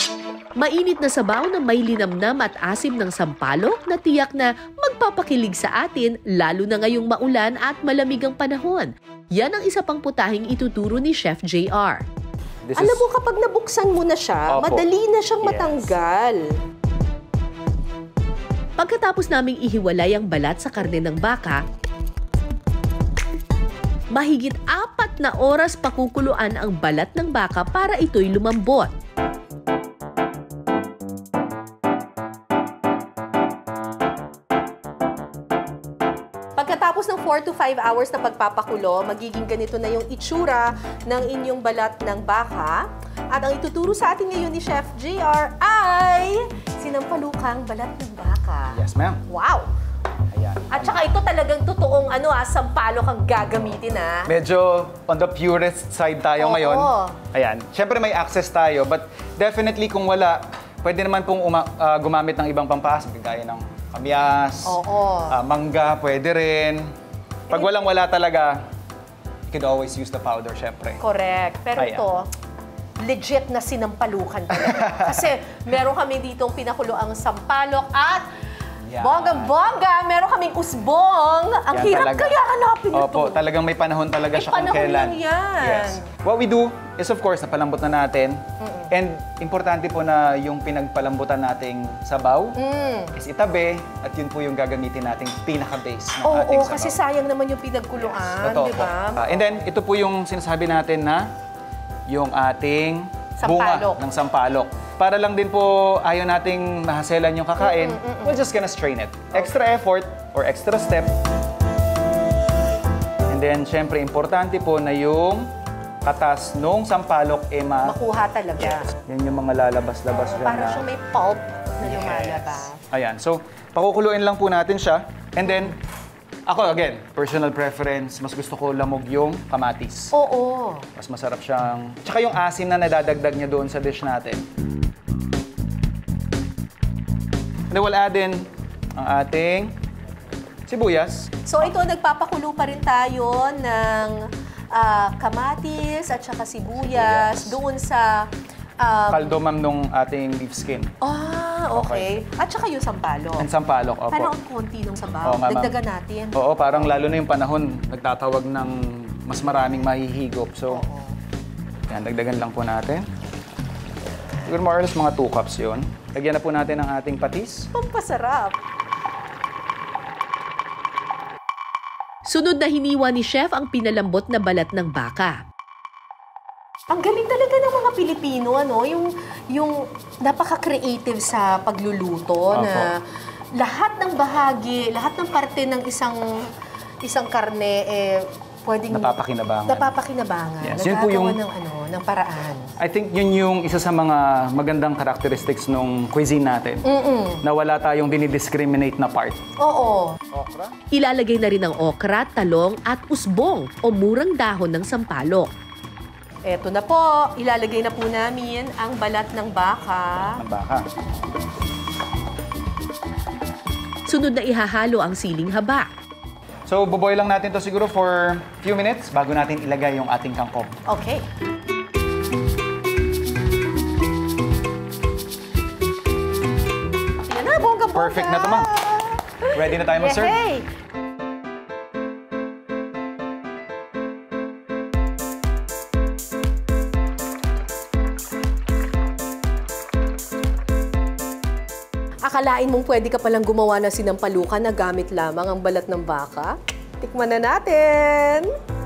Mainit na sabaw na may linamnam at asim ng sampalok na tiyak na magpapakilig sa atin lalo na ngayong maulan at malamig ang panahon. Yan ang isa pang putahing ituturo ni Chef JR. Alam mo, kapag nabuksan mo na siya, madali na siyang matanggal. Pagkatapos naming ihiwalay ang balat sa karne ng baka, mahigit 4 na oras pakukuluan ang balat ng baka para ito'y lumambot. Pagkatapos ng 4 to 5 hours na pagpapakulo, magiging ganito na yung itsura ng inyong balat ng baka. At ang ituturo sa atin ngayon ni Chef JR ay sinampalukang balat ng baka. Yes, ma'am. Wow! Ayan. At saka ito talagang totoong sampalok ang gagamitin, Medyo on the purest side tayo ngayon. Ayan. Siyempre may access tayo, but definitely kung wala, pwede naman pong gumamit ng ibang pampaas, gaya ng kamyas, mangga, pwede rin. Pag walang-wala talaga, you could always use the powder, syempre. Correct. Pero ito, legit na sinampalukan talaga. Kasi meron kami ditong pinakulo ang sampalok at bonggang-bongga, meron kaming usbong. Ang hirap kaya hanapin ito. Opo, talagang may panahon talaga siya kung kailan. Yes. What we do is of course, napalambot na natin. And importante po na yung pinagpalambutan nating sabaw is itabi at yun po yung gagamitin nating pinaka-base ng ating sabaw. Kasi sayang naman yung pinagkuluan, di ba? And then, ito po yung sinasabi natin na yung ating bunga ng sampalok. Para lang din po ayaw nating mahaselan yung kakain, we're just gonna strain it. Extra effort or extra step. And then, syempre, importante po na yung katas nung sampalok makuha talaga. Yan yung mga lalabas-labas dyan. Para siyang may pulp na lumalabas. Ayan. So, pakukuluin lang po natin siya. And then, ako again, personal preference, mas gusto ko lamog yung kamatis. Oo. Mas masarap siyang... Tsaka yung asim na nadadagdag niya doon sa dish natin. And then we'll add in ang ating sibuyas. So, ito, nagpapakulo pa rin tayo ng kamatis at saka sibuyas doon sa kaldo, ma'am, nung ating beef skin. Okay. At saka yung sampalok. And sampalok, opo. Parang ang konti ng sabaw. Dagdagan natin. Oo, parang lalo na yung panahon, nagtatawag ng mas maraming mahihigop. So, yan, dagdagan lang po natin. Siguro more or less mga 2 cups yun. Lagyan na po natin ang ating patis. Pampasarap. Sunod na hiniwa ni Chef ang pinalambot na balat ng baka. Ang galing talaga ng mga Pilipino, yung napaka-creative sa pagluluto na lahat ng bahagi, lahat ng parte ng isang karne pwedeng napapakinabangan. Yes, yun po yung ng paraan. I think yun yung isa sa mga magandang characteristics ng cuisine natin. Na wala tayong dinidiscriminate na part. Oo. Okra? Ilalagay na rin ang okra, talong at usbong o murang dahon ng sampalok. Eto na po, ilalagay na po namin ang balat ng baka. Sunod na ihahalo ang siling haba. So, buboy lang natin to siguro for few minutes bago natin ilagay yung ating kangkong. Okay. Yan na, bongga-bongga! Perfect na to, ma'am. Ready na tayo mag-serve? Hey! Akalain mong pwede ka palang gumawa ng sinampalukan na gamit lamang ang balat ng baka? Tikman na natin!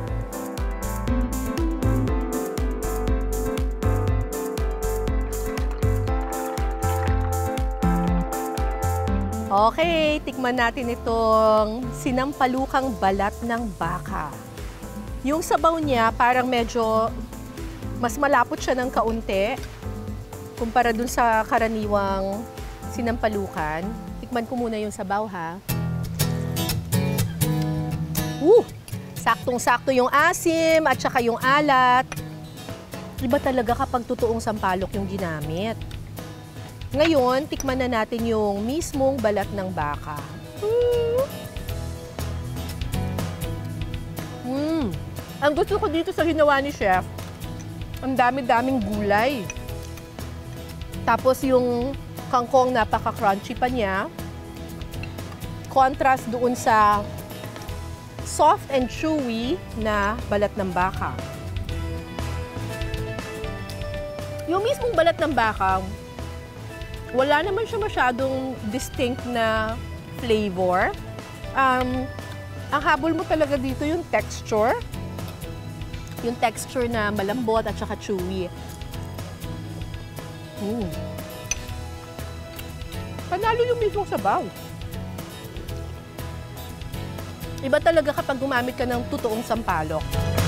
Okay, tikman natin itong sinampalukang balat ng baka. Yung sabaw niya parang medyo mas malapot siya ng kaunti kumpara dun sa karaniwang sinampalukan. Tikman ko muna yung sabaw, ha? Saktong-sakto yung asim at saka yung alat. Iba talaga kapag totoong sampalok yung ginamit. Ngayon, tikman na natin yung mismong balat ng baka. Ang gusto ko dito sa ginawa ni Chef, ang dami-daming gulay. Tapos yung kangkong, napaka-crunchy pa niya. Contrast doon sa soft and chewy na balat ng baka. Yung mismong balat ng baka, wala naman siya masyadong distinct na flavor. Ang habol mo talaga dito yung texture. Yung texture na malambot at saka chewy. Panalo yung mismong sabaw. Iba talaga kapag gumamit ka ng totoong sampalok.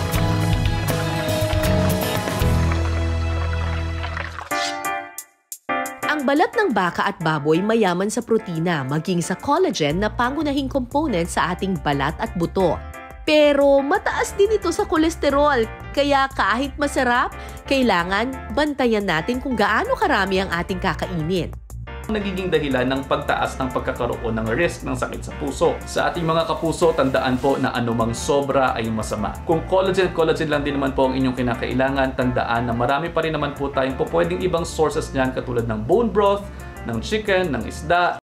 Ang balat ng baka at baboy mayaman sa protina, maging sa collagen na pangunahing component sa ating balat at buto. Pero mataas din ito sa kolesterol, kaya kahit masarap, kailangan bantayan natin kung gaano karami ang ating kakainin. Nagiging dahilan ng pagtaas ng pagkakaroon ng risk ng sakit sa puso. Sa ating mga kapuso, tandaan po na anumang sobra ay masama. Kung collagen lang din naman po ang inyong kinakailangan, tandaan na marami pa rin naman po tayong pwedeng ibang sources niyan katulad ng bone broth, ng chicken, ng isda.